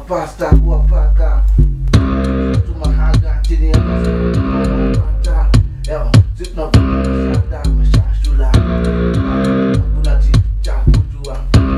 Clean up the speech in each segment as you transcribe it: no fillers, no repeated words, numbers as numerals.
pasta kuwapaka tumahaga chini ya pasta tunapata mashashula kuna cha kujua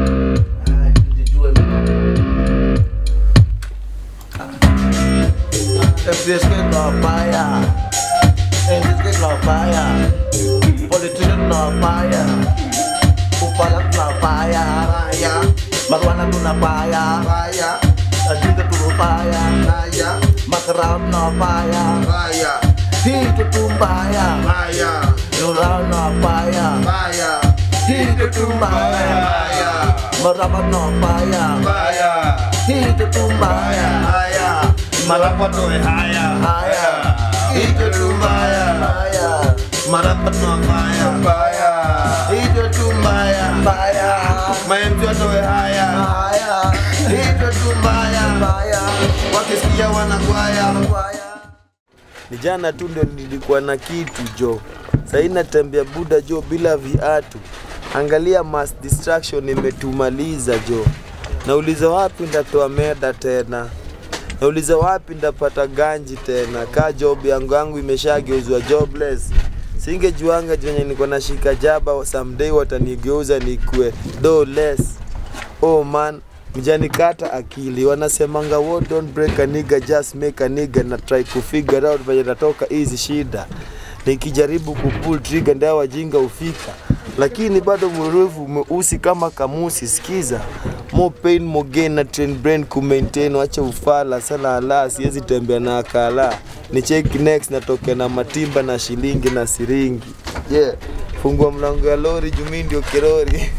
FCS no fire, NSK no fire, politician no fire, Upala no fire, raya, Marwana no fire, raya, Adinda no fire, raya, Makarao no fire, raya, Hito tumbaya, raya, Nurao no fire, raya, Hito tumbaya, raya, Marama no fire, raya, Hito tumbaya, raya. Marapato haya, haya, ito tumaya, haya, marapato haya, haya, ito tumaya, haya, maemjoto haya, haya, ito tumaya, haya, wakisikia wanakwaya. Ni jana tu ndio nilikuwa na kitu jo. Sasa natembea buda jo bila viatu. Angalia mass distraction imetumaliza jo. Nauliza wapi ndatoa meda tena? Nauliza wapi ndapata ganji tena? Ka job yangu imeshageuzwa jobless. Singejuanga jenye niko na shika jaba someday watanigeuza nikue less. Oh man, mjanikata akili. Wanasemanga what don't break a nigga just make a nigga, na try to figure out vile natoka hizi shida. Nikijaribu kupull trigger ndio wajinga ufika. Lakini bado mrefu umeusi kama kamusi. Sikiza, more pain more gain na train brain ku maintain. Acha ufala sana ala, siwezi tembea na akala. Ni check next natoke na matimba na shilingi na siringi. Yeah, fungua mlango ya lori jumi ndio kirori.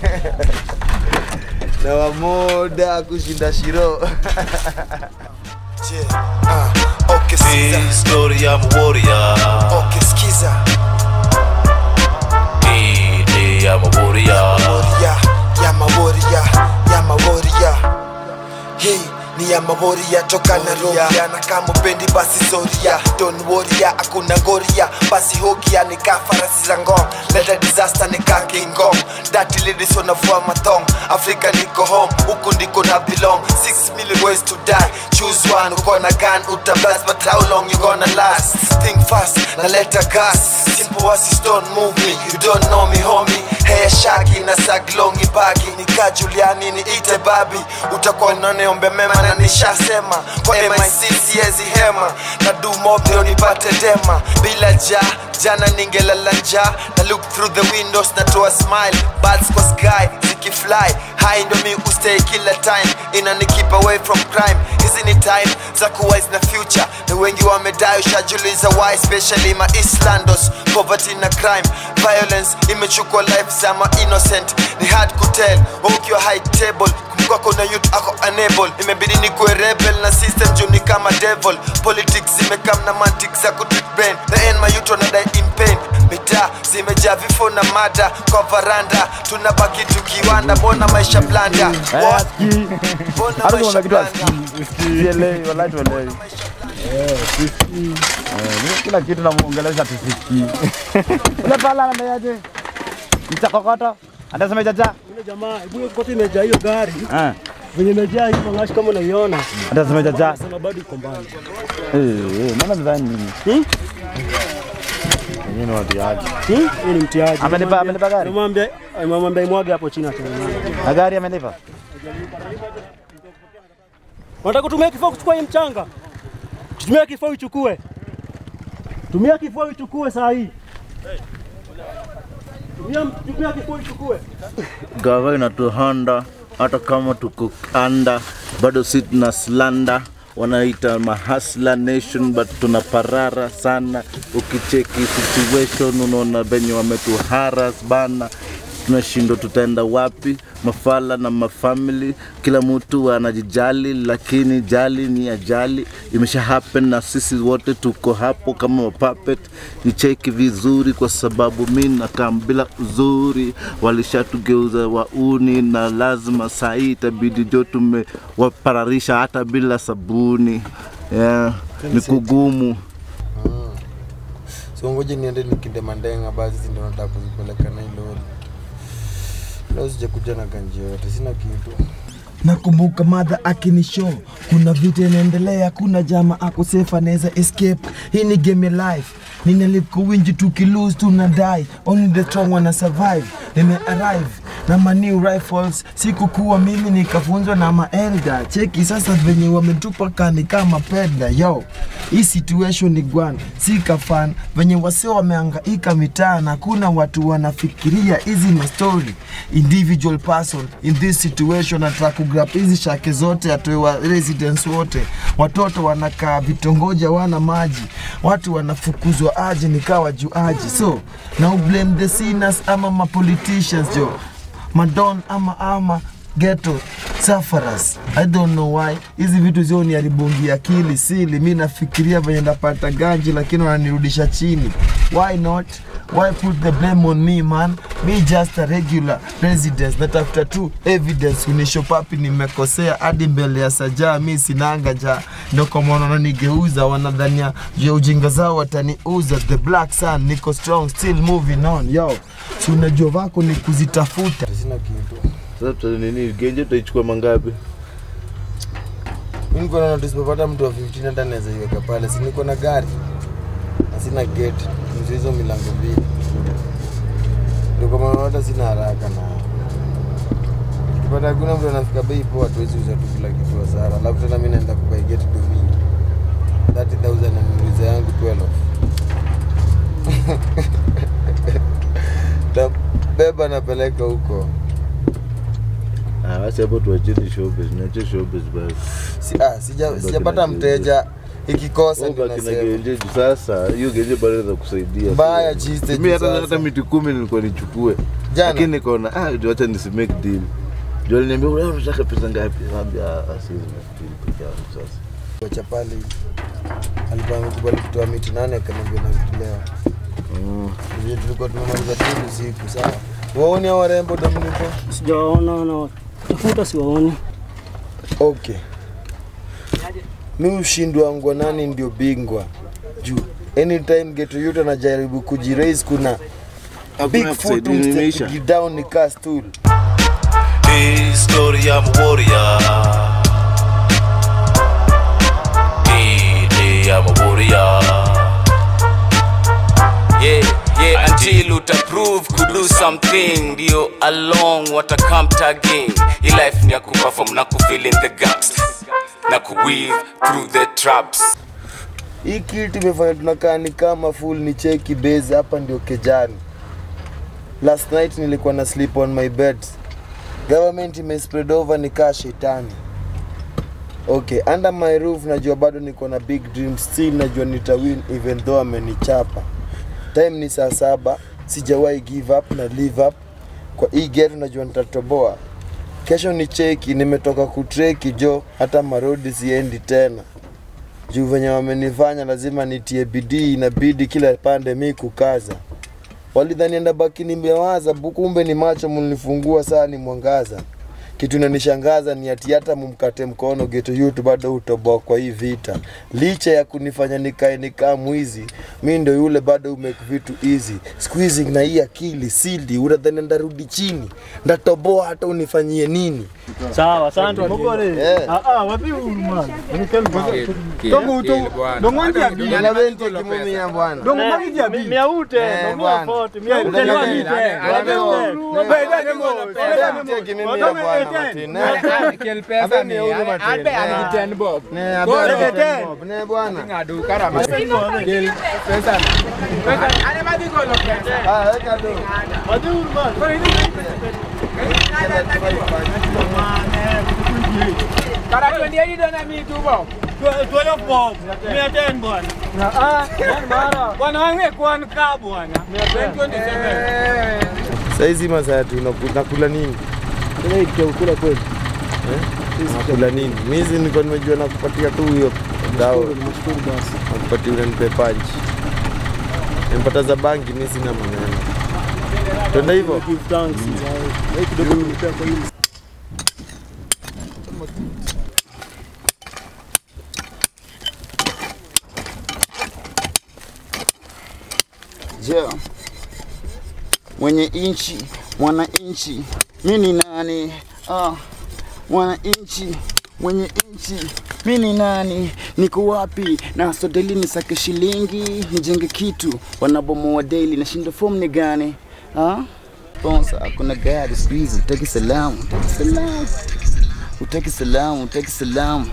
Na wamoda kushinda shiro. Okay, skiza. Story I'm a warrior. Okay, skiza. I'm a warrior. I'm a warrior. I'm a warrior. Hey, ni I'm a warrior. Toka na roria na kama pendi basi soria. Don't worry, akuna ngoria. Basi hogia ni kafarasi za ngong. Let a disaster ni King Kong. Dirty ladies wanavua matong. Africa niko home, huku ndiko na belong. 6 million ways to die. Choose one, uko na gun, utablast. But how long you gonna last? Think fast, na let a gas. Simple as don't move me, you don't know me homie. Hair shaggy na saglongi bagi. Nika Juliani ni ite babi. Utakuwa naneombe mema na nishasema. Kwa MIC siezi hema. Na do mob ndio nipate dema. Bila jana ningelala njaa. Na look through the windows na to a smile. Birds kwa sky, ziki fly. High ndo mi stay kila time. Inani keep away from crime. Hizi ni time za kuwise na future. Na wengi wamedai ushajuliza why, especially ma Islandos. Poverty na crime, violence imechukua life za ma innocent. Ni hard to tell, ukiwa high table. Kumkwako na youth ako unable. Imebidi ni kue rebel na system juu ni kama devil. Politics imekam na mantics za kutrick brain. The end my youth wanadai in pain. Mitaa zimejaa vifo na mada kwa varanda. Tunabaki tukiwanda, bona maisha blanda. What? Bona maisha blanda. Sielewi, wala tuelewi. Kila kitu namuongeleza tusiki. Ule pala anaendaje? Mtakokota. Anasema jaja. Yule jamaa, hebu kote imejaa hiyo gari. Venye imejaa hiyo ngashi kama unaiona. Anasema jaja. Anasema bado iko mbali. Mbona mzani nini? Yeye ni watiaji. Yeye ni mtiaji. Amenipa gari. Mwambie imwage hapo chini hata. Na gari amenipa. Unataka kutumia kifaa kuchukua hii mchanga? Tumia kifaa uchukue. Tumia kifaa uchukue saa hii. Tumia kifaa uchukue. Gawa inatuhonda hata kama tuko anda, bado si tuna slanda. Wanaita mahasla nation, but tunaparara sana. Ukicheki situation unaona benye wametuharas bana. Tunashindwa tutaenda wapi. Mafala na mafamily, kila mtu anajijali, lakini jali ni ajali. Imesha happen na sisi wote tuko hapo kama puppet. Nicheki vizuri kwa sababu mimi nakaa bila uzuri. Walishatugeuza wauni na lazima saa hii itabidi jo tumewapararisha hata bila sabuni. Yeah, ni kugumu. So ngoje niende nikinde mandenga basi ndio nataka kuzipeleka na ile lori. Leo sija kuja na ganji yote, sina kitu. Nakumbuka mother akinishow kuna vita inaendelea, kuna jama ako safe anaweza escape. Hii ni game ya life, ninalive kuwinji tukilose tunadai, only the strong wanna survive. Nime arrive na ma new rifles, sikukuwa mimi nikafunzwa na maelda. Cheki sasa venye wametupa kani kama pedla. Yo, hii situation ni gwan, sika fan venye wase wamehangaika mitaani, kuna watu wanafikiria hizi ni story. Individual person in this situation ataka kugrab hizi shake zote, atoe wa residents wote. Watoto wanakaa vitongoja wana maji, watu wanafukuzwa aje nikawa juaji. So now blame the sinners ama ma politicians jo, madon ama ghetto sufferers. I don't know why hizi vitu zio ni haribungi akili sili. Mimi nafikiria venye ndapata ganji lakini wananirudisha chini. Why not? Why put the blame on me man? Me just a regular resident. Natafuta tu evidence unisho papi nimekosea hadi mbele ya sajaa. Mimi sinanga ja ndo kwa maana wananigeuza, wanadhania ya ujinga zao wataniuza. The black sun niko strong still moving on. Yo, si unajua vako ni kuzitafuta. Sina kitu. Sasa nini genje tutaichukua mangapi? Mimi niko na tusipopata mtu wa 15 hata naweza iweka pale. Si niko na gari. Sina gate. Hizo milango mbili. Ndio kama hata sina haraka na. Kipata kuna mtu anafika bei poa tuwezi uza tu kila kitu hasara. Alafu tena mimi naenda kubuy gate domi. 30,000 na niuliza yangu 12. Beba napeleka huko. Basi hapo tuacheni showbiz, niache showbiz basi. Sijapata mteja ikikosa ndio nasema. Genje sasa, hiyo genje bado za kusaidia. Baya jiste. Mimi hata miti 10 nilikuwa nichukue. Lakini nikaona acha nisimake deal. Ndio aliniambia wewe unataka pesa ngapi? Niambia asizi deal peke yake sasa. Kwa pale alikuwa amekubali kutoa miti 8 akaniambia nakitolewa. Ndio tulikuwa tumemaliza tu usiku sawa. Waone hao warembo Dominico? Sijaona na tafuta siwaoni. Okay. Mimi ushindi wangu nani ndio bingwa. Juu anytime Ghetto Youth anajaribu kujiraise kuna big foot to down ni cast tool. Hii story I'm a warrior. I'm a warrior. Yeah, until utaprove could do something. Dio along what a come tagging. Your life ni ya kuperform na kufill in the gaps. Na kuweave through the traps. Hii kitu imefanya tunakaa ni kama full ni cheki base hapa ndio kejani. Last night nilikuwa na sleep on my bed. Government ime spread over nikaa shetani. Okay, under my roof najua bado niko na big dreams, still najua nitawin even though amenichapa. Time ni saa 7, sijawahi give up na live up. Kwa hii ghetto najua nitatoboa. Kesho ni cheki, nimetoka kutreki jo, hata marodi siendi tena. Juu venye wamenifanya lazima nitie bidii, inabidi kila pande mimi kukaza. Walidhani enda baki nimewaza, kumbe ni macho mlinifungua saa ni mwangaza. Kitu inanishangaza ni ati hata mumkate mkono Ghetto Youth bado utoboa kwa hii vita. Licha ya kunifanya nikae nikaa mwizi, mimi ndio yule bado umake vitu easy. Squeezing na hii akili sidi, unadhani ndarudi chini. Ndatoboa hata unifanyie nini? Sawa, asante. Mogole. Wapi huyu man? Dongo dongo abi. Na vente kimumi ya bwana. Dongo magi abi. Miaute, dongo 40. Miaute na mite. Baida nemo. Kimumi ya bwana. Kel pesa ni albe ani bob. Ne bwana. Ngadu karama. Kel pesa. Ane madi go lo pesa. Eka do. Madi urban. Kara ndio ndio na mimi tu bob. Tuele bob. Mia 10 bwana. Bwana. Bwana wange kwa nka bwana. Mia 27. Saizi masaa tunakula nini? Ile kitakula kweli. Nakula nini? Mimi niko nimejua na kupatia tu hiyo dawa. Nimeshukuru basi. Nakupatia ule nipe punch. Nimepata za bangi mimi sina maneno. Twende hivyo. Give thanks. Kidogo nipea kwa hili. Je, mwenye inchi, mwana inchi, mimi ni nani? Wananchi wenye nchi, mimi ni nani, niko wapi, na so daily nisake shilingi, nijenge kitu, wanabomoa daily, na shindo form ni gani? Sponsor, kuna gari squeeze, utaki salamu, utaki salamu.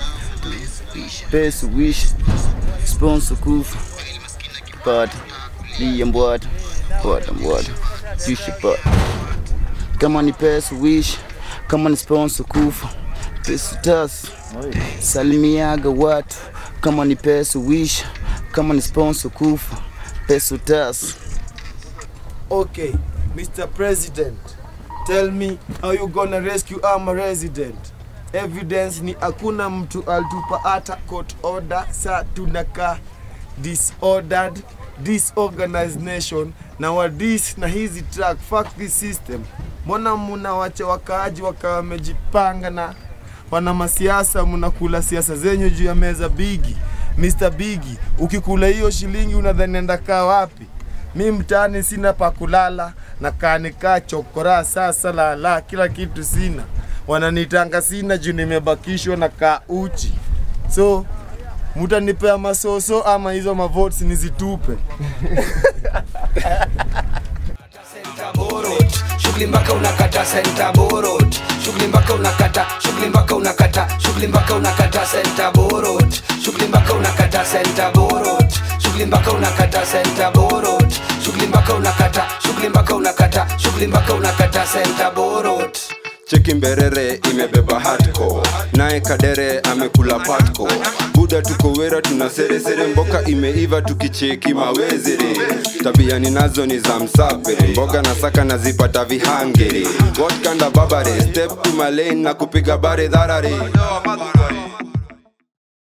Pesa wish, sponsor kufa, pata, liya mbwata, mbwata, ishi pata. Kama ni pesa wish, kama ni sponsor kufa, pesa tas, salimiaga watu. Kama ni pesa wish, kama ni sponsor kufa, pesa tas. Okay, Mr. President, tell me how you gonna rescue our resident. Evidence ni hakuna mtu alitupa hata court order, sa tunaka disordered, disorganized nation na wadis na hizi track, fuck this system. Mbona muna wache wakaaji wakawa wamejipanga na wana masiasa, mnakula siasa zenyu juu ya meza Bigi. Mr. Bigi, ukikula hiyo shilingi unadhani nenda kaa wapi? Mi mtaani sina pa kulala, na kanika chokora sasa la kila kitu sina. Wananitanga sina juu nimebakishwa na kaa uchi. So, mutanipea masoso ama hizo mavotes nizitupe. Shughuli mpaka unakata senta borot. Shughuli mpaka unakata, shughuli mpaka unakata, shughuli mpaka unakata senta borot. Shughuli mpaka unakata senta borot. Shughuli mpaka unakata senta borot. Shughuli mpaka unakata, shughuli mpaka unakata, shughuli mpaka unakata senta borot. Cheki mberere imebeba hardcore, nae kadere amekula patko. Buda tuko wera tuna sere mboka imeiva tukicheki mawezere. Tabia ninazo ni za msapere, mboga na saka nazipata vihangere. What kind of babare, step to my lane na kupiga bare dharare.